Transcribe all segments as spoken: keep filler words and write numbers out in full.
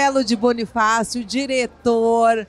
Marcelo de Bonifácio, diretor.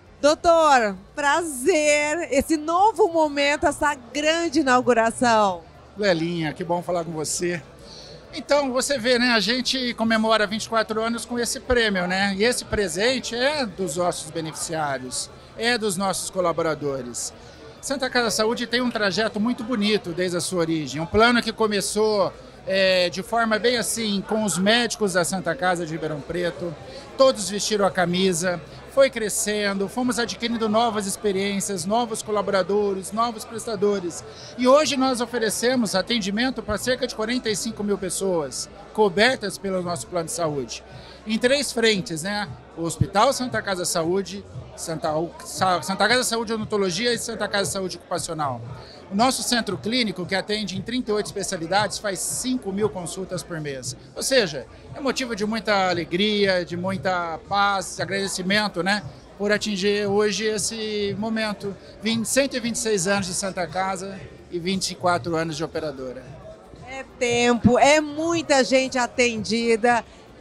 Doutor, prazer, esse novo momento, essa grande inauguração. Lelinha, que bom falar com você. Então, você vê, né, a gente comemora vinte e quatro anos com esse prêmio, né? E esse presente é dos nossos beneficiários, é dos nossos colaboradores. Santa Casa Saúde tem um trajeto muito bonito desde a sua origem. Um plano que começou é, de forma bem assim, com os médicos da Santa Casa de Ribeirão Preto. Todos vestiram a camisa, foi crescendo, fomos adquirindo novas experiências, novos colaboradores, novos prestadores. E hoje nós oferecemos atendimento para cerca de quarenta e cinco mil pessoas, cobertas pelo nosso plano de saúde. Em três frentes, né? O Hospital Santa Casa Saúde, Santa, Santa Casa Saúde Odontologia e Santa Casa Saúde Ocupacional. O nosso centro clínico, que atende em trinta e oito especialidades, faz cinco mil consultas por mês. Ou seja, é motivo de muita alegria, de muita paz, de agradecimento, né? Por atingir hoje esse momento. cento e vinte e seis anos de Santa Casa e vinte e quatro anos de operadora. É tempo, é muita gente atendida,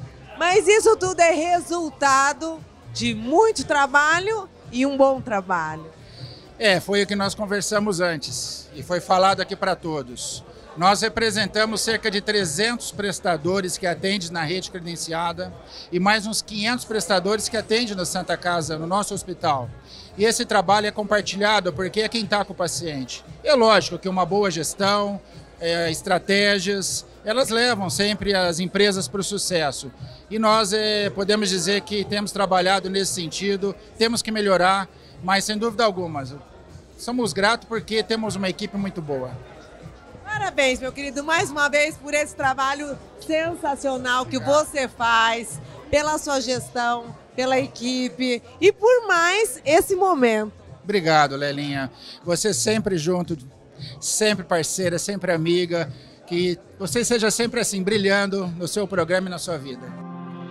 mas isso tudo é resultado de muito trabalho e um bom trabalho. É, foi o que nós conversamos antes e foi falado aqui para todos. Nós representamos cerca de trezentos prestadores que atendem na rede credenciada e mais uns quinhentos prestadores que atendem na Santa Casa, no nosso hospital. E esse trabalho é compartilhado porque é quem está com o paciente. É lógico que uma boa gestão, é, estratégias, elas levam sempre as empresas para o sucesso. E nós é, podemos dizer que temos trabalhado nesse sentido, temos que melhorar, mas sem dúvida alguma, somos gratos porque temos uma equipe muito boa. Parabéns, meu querido, mais uma vez por esse trabalho sensacional que você faz, pela sua gestão, pela equipe e por mais esse momento. Obrigado, Lelinha. Você sempre junto, sempre parceira, sempre amiga, que você seja sempre assim, brilhando no seu programa e na sua vida.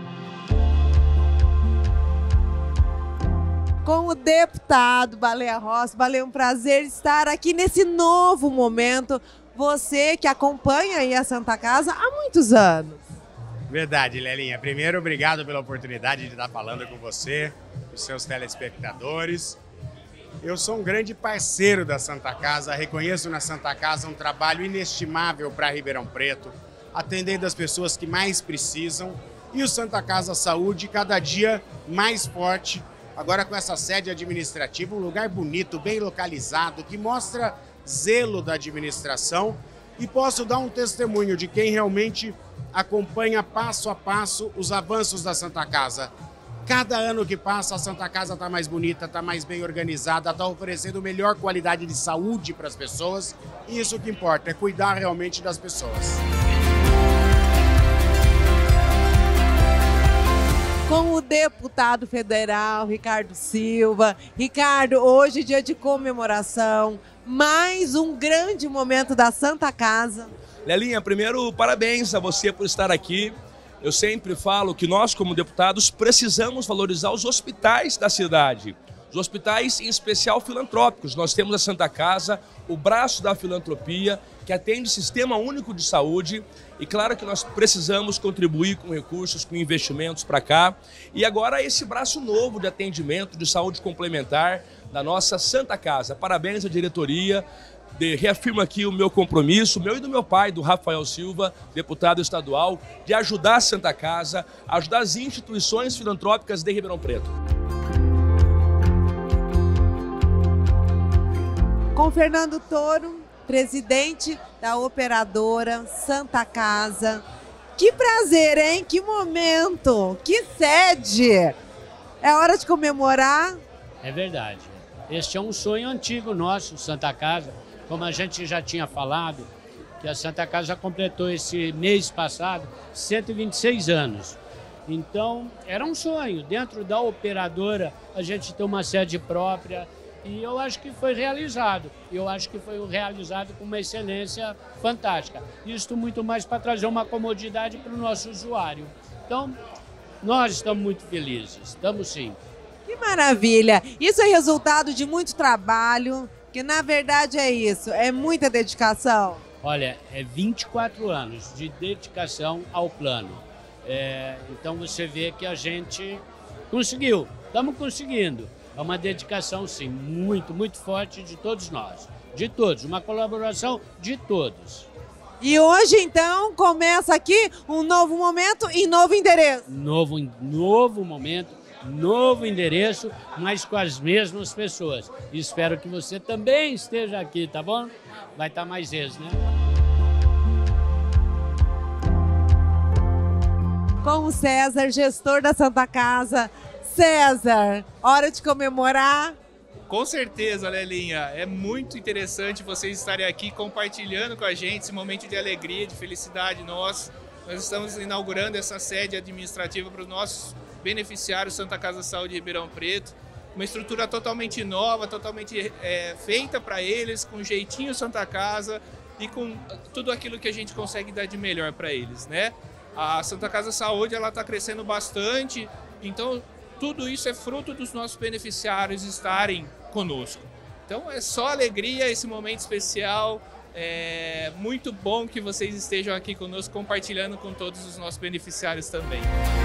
Com o deputado Baleia Rossi. Baleia, um prazer estar aqui nesse novo momento. Você que acompanha aí a Santa Casa há muitos anos. Verdade, Lelinha. Primeiro, obrigado pela oportunidade de estar falando com você, os seus telespectadores. Eu sou um grande parceiro da Santa Casa, reconheço na Santa Casa um trabalho inestimável para Ribeirão Preto, atendendo as pessoas que mais precisam. E o Santa Casa Saúde cada dia mais forte, agora com essa sede administrativa, um lugar bonito, bem localizado, que mostra zelo da administração. E posso dar um testemunho de quem realmente acompanha passo a passo os avanços da Santa Casa. Cada ano que passa, a Santa Casa está mais bonita, está mais bem organizada, está oferecendo melhor qualidade de saúde para as pessoas. E isso que importa, é cuidar realmente das pessoas. Com o deputado federal Ricardo Silva. Ricardo, hoje é dia de comemoração, mais um grande momento da Santa Casa. Lelinha, primeiro, parabéns a você por estar aqui. Eu sempre falo que nós, como deputados, precisamos valorizar os hospitais da cidade. Os hospitais, em especial, filantrópicos. Nós temos a Santa Casa, o braço da filantropia, que atende o Sistema Único de Saúde. E claro que nós precisamos contribuir com recursos, com investimentos para cá. E agora esse braço novo de atendimento, de saúde complementar da nossa Santa Casa. Parabéns à diretoria. De, reafirmo aqui o meu compromisso, meu e do meu pai, do Rafael Silva, deputado estadual, de ajudar a Santa Casa, ajudar as instituições filantrópicas de Ribeirão Preto. Com Fernando Toro, presidente da operadora Santa Casa. Que prazer, hein? Que momento! Que sede! É hora de comemorar? É verdade. Este é um sonho antigo nosso, Santa Casa. Como a gente já tinha falado, que a Santa Casa completou esse mês passado cento e vinte e seis anos. Então, era um sonho. Dentro da operadora, a gente ter uma sede própria. E eu acho que foi realizado. Eu acho que foi realizado com uma excelência fantástica. Isto muito mais para trazer uma comodidade para o nosso usuário. Então, nós estamos muito felizes. Estamos sim. Que maravilha! Isso é resultado de muito trabalho, que na verdade é isso, é muita dedicação. Olha, é vinte e quatro anos de dedicação ao plano. É, então você vê que a gente conseguiu, estamos conseguindo. É uma dedicação, sim, muito, muito forte de todos nós, de todos, uma colaboração de todos. E hoje, então, começa aqui um novo momento e novo endereço. Novo, novo momento, novo endereço, mas com as mesmas pessoas. E espero que você também esteja aqui, tá bom? Vai estar mais vezes, né? Com o César, gestor da Santa Casa. César, hora de comemorar. Com certeza, Lelinha. É muito interessante vocês estarem aqui compartilhando com a gente esse momento de alegria, de felicidade nosso. Nós estamos inaugurando essa sede administrativa para os nossos beneficiários Santa Casa Saúde Ribeirão Preto. Uma estrutura totalmente nova, totalmente é, feita para eles, com jeitinho Santa Casa e com tudo aquilo que a gente consegue dar de melhor para eles, né? A Santa Casa Saúde ela está crescendo bastante, então tudo isso é fruto dos nossos beneficiários estarem conosco. Então é só alegria esse momento especial, é muito bom que vocês estejam aqui conosco compartilhando com todos os nossos beneficiários também.